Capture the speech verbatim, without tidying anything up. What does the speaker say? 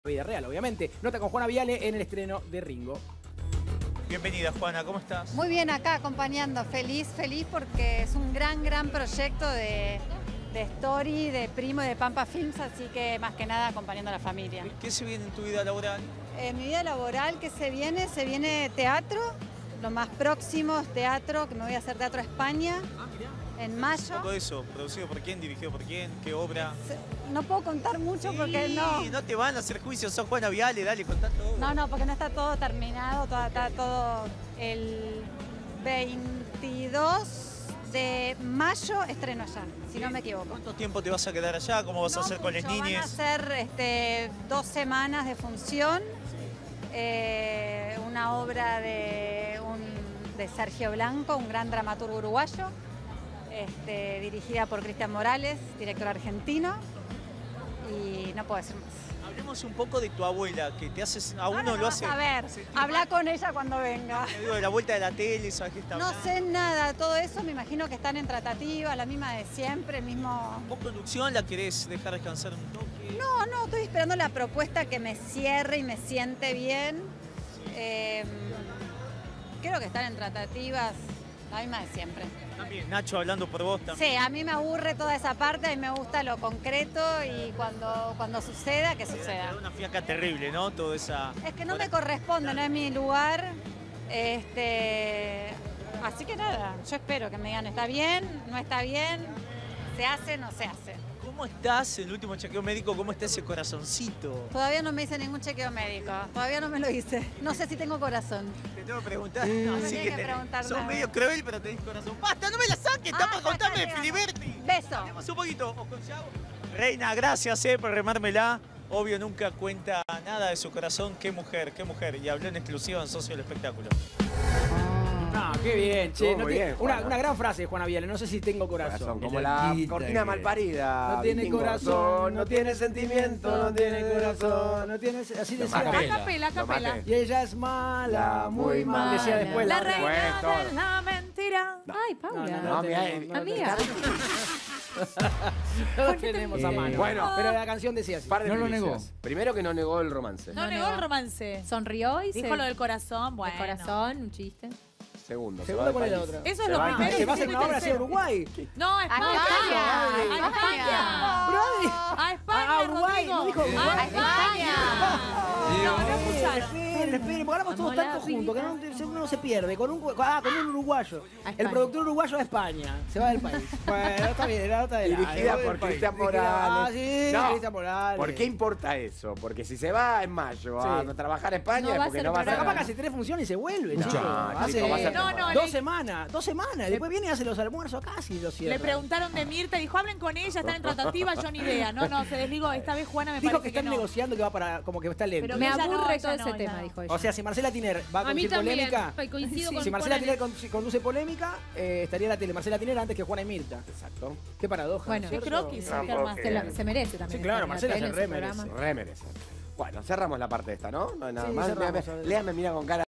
Vida real, obviamente. Nota con Juana Viale en el estreno de Ringo. Bienvenida, Juana, ¿cómo estás? Muy bien, acá acompañando, feliz, feliz porque es un gran, gran proyecto de, de Story, de Primo y de Pampa Films, así que más que nada acompañando a la familia. ¿Qué se viene en tu vida laboral? En mi vida laboral, ¿qué se viene? Se viene teatro, lo más próximo es teatro, que me voy a hacer Teatro España. Ah, mirá. En mayo. ¿Todo eso? ¿Producido por quién? ¿Dirigido por quién? ¿Qué obra? No puedo contar mucho sí, porque no... no te van a hacer juicios, sos Juana Viale, dale, contá todo. No, no, porque no está todo terminado, todo, está todo el veintidós de mayo estreno allá, si no me equivoco. ¿Cuánto tiempo te vas a quedar allá? ¿Cómo vas no a hacer con mucho, las niñas? Van a ser este, dos semanas de función, eh, una obra de, un, de Sergio Blanco, un gran dramaturgo uruguayo, este, dirigida por Cristian Morales, director argentino, y no puedo decir más. Hablemos un poco de tu abuela, que te haces, a uno no lo hace... A ver, habla con ella cuando venga. Te digo, de la vuelta de la tele, ¿sabes qué está No hablando? sé nada, todo eso me imagino que están en tratativa, la misma de siempre, el mismo... ¿Vos conducción la querés dejar descansar un toque? No, no, estoy esperando la propuesta que me cierre y me siente bien. Eh, creo que están en tratativas, la misma de siempre. También, Nacho hablando por vos también. Sí, a mí me aburre toda esa parte, a mí me gusta lo concreto y cuando, cuando suceda, que Te suceda. da una fiaca terrible, ¿no? Toda esa... Es que no Bueno, me corresponde, no es mi lugar. Este, así que nada, yo espero que me digan, ¿está bien? ¿No está bien? ¿Se hace? ¿No se hace? ¿Cómo estás? El último chequeo médico, ¿cómo está ese corazoncito? Todavía no me hice ningún chequeo médico, todavía no me lo hice. No sé si tengo corazón. Te tengo que preguntar. No me sí tenés que tenés. preguntar Sos nada. medio cruel, pero tenés corazón. ¡Basta, no me la saques! Ah, ¡Estamos ya contando de está, Filiberti! Beso. Hablemos un poquito. O con Yago. Reina, gracias eh, por remármela. Obvio, nunca cuenta nada de su corazón. ¡Qué mujer, qué mujer! Y habló en exclusiva en Socio del Espectáculo. Ah, qué bien, che. Estuvo No muy tiene- bien, una, Juana. una gran frase de Juana Viale, no sé si tengo corazón. Corazón, como Es la loquita cortina que- malparida. No tiene Vikingo. corazón, no tiene sentimiento, no tiene corazón, no tiene... Así Lo decía. maté. A capela, a Lo capela. maté. Y ella es mala, muy mal. Decía después La otra. reina Bueno, de la mentira. Ay, No, Paula. no, no, No, tenemos, mirá, no lo amiga. No lo tenemos a Eh, mano. bueno. Pero la canción decía así. Par de No lo primicias. negó. Primero que no negó el romance. No, negó el romance. Sonrió y Dijo se... lo del corazón, bueno. El corazón, un chiste. Segundo. se Segundo, va ¿cuál del es la país. otra? Eso es Se lo va al primero. país. Se va a hacer y una obra así a tercero. Uruguay. No, a España. España. A España. Brody. A España, Ah, Uruguay, Rodrigo. no dijo Uruguay. A España. No, no escucharon. Esperen, esperen, porque hablamos todos Amor, tanto la juntos que no, se- uno se pierde. Con un, ah, con un uruguayo. A El España. productor uruguayo de España. Se va del país. Bueno, está bien, era otra de la. Dirigida del por país. Cristian Dirigida- Ah, Morales. sí, No, Cristian Morales. ¿Por qué importa eso? Porque si se va en mayo a Sí. trabajar a España No es va a porque ser no va a Pero ser. capaz que hace tres funciones y se vuelve, No, chico. chico, Hace va a ser No, no, temporada. dos le- semanas, dos semanas. Después viene y hace los almuerzos casi y lo cierra. Le preguntaron de Mirta y dijo, hablen con ella, están en tratativa, yo ni idea. No, no, se desligó. Esta vez Juana me Dijo parece que están no. negociando que va para. Como que está lento. Pero Me ella no, aburre ella todo no, ese ella tema, no. dijo ella. O sea, si Marcela Tiner va a A mí conducir también, polémica. ay, coincido Si con Marcela Juana Tiner con- conduce polémica, eh, estaría la tele Marcela Tiner antes que Juana y Mirta. Exacto. Qué paradoja. Bueno, ¿no es Qué cierto? croquis, Ah, qué más. ok. Se, lo- se merece también. Sí, claro, estar en la Marcela tele, se en su re merece. programa. Re merece. Bueno, cerramos la parte esta, ¿no? No hay nada Sí, más. cerramos, Lea, a ver. Lea me mira con cara.